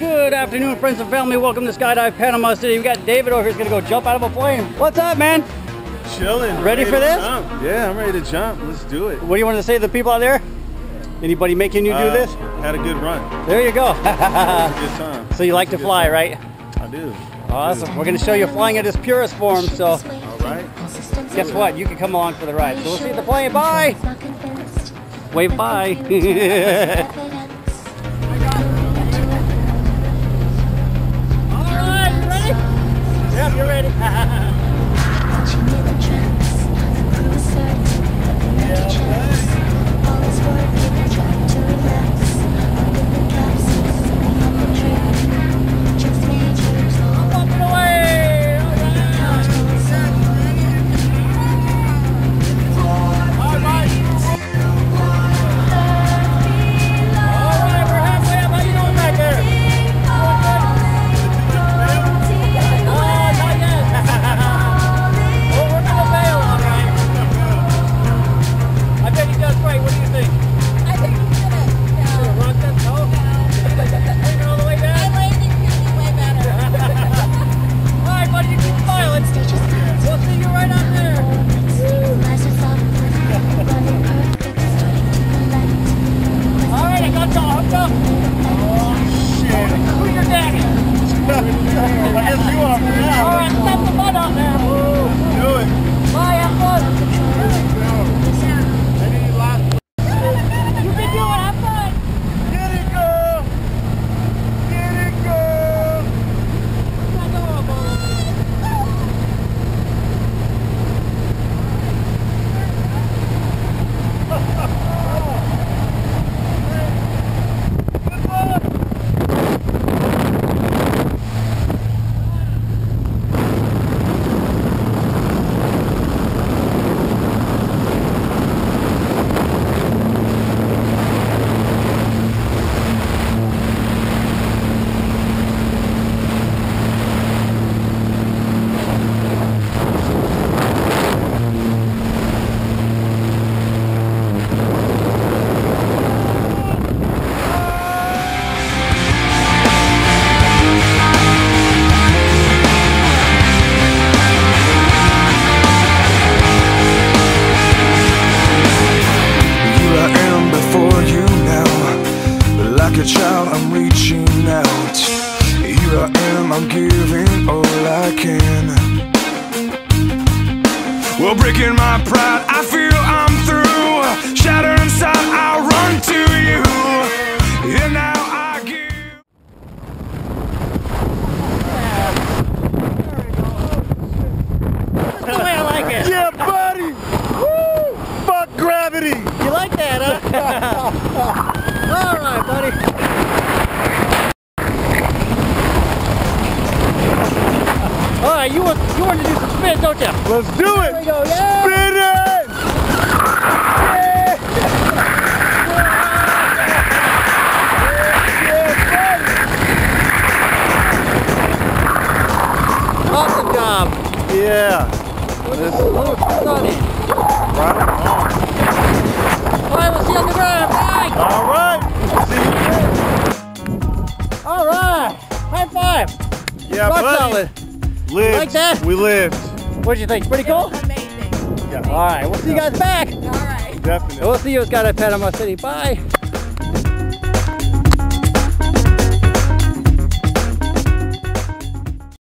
Good afternoon, friends and family. Welcome to Skydive Panama City. We got David over here who's gonna go jump out of a plane. What's up, man? Chilling. Ready for this? Jump. Yeah, I'm ready to jump. Let's do it. What do you want to say to the people out there? Anybody making you do this? Had a good run. There you go. Had a good time. So you like to fly, right? I do. Awesome. We're gonna show you flying at its purest form. So, all right. Guess what? You can come along for the ride. So we'll see you at the plane. Bye. Wave bye. Yep, you're ready. Child, I'm reaching out. Here I am, I'm giving all I can. Well, breaking my pride, I feel I'm through. Shattered inside, I'll run to you. And now I give. That's the way I like it. Yeah, buddy. Woo! Fuck gravity. You like that, huh? All right, buddy. All right, you want to do some spins, don't you? Let's do it. There we go. Yeah. Spin it. Awesome job. Yeah. Sunny. Right on. All right, we'll see you on the ground. Bye. All right. See you. All right. High five. Yeah, Rock buddy. solid. Lived. Like that? We lived. What'd you think? Pretty cool? Amazing. Yeah. All right, we'll see you guys back. All right. Definitely. We'll see you at Skydive Panama City. Bye.